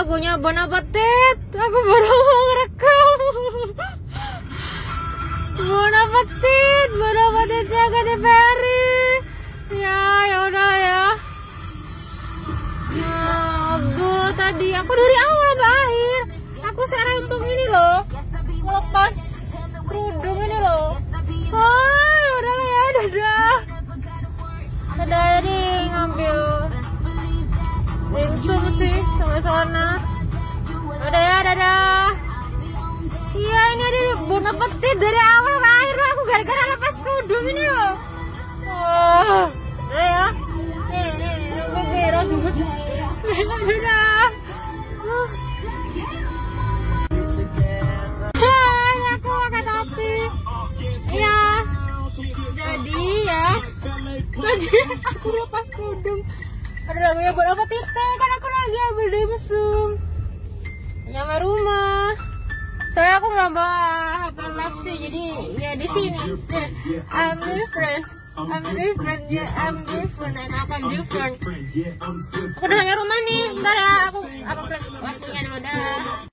lagunya Bon Appetit. Aku baru mau ngerekam. Bon Appetit siapa Katy Perry. Ya udah ya. Aduh, tadi aku dari awal sampai akhir. Aku serempong ini loh, ngelepas kerudung ini loh. Ya udahlah ya, dadah. Dadah nih ngambil dimsum sih sampai sana. Udah ya, dadah. Iya, ini ada Bon Appetit dari awal sampai akhir loh. Aku gara-gara lepas kerudung ini loh. Udah ya. Nih, rambut. Dadah. Hai, aku pakai topi. Iya. Jadi ya, tadi aku lepas kerudung. Ada lagunya Bon Appetit kan aku lagi ambil dimsum. Nyampe rumah. Soalnya aku nggak bawa HP Maxi, jadi ya di sini. I'm different, yeah, I'm different, and I'm different. Aku udah sampai rumah nih, bentar ya, aku waktunya dulu dah.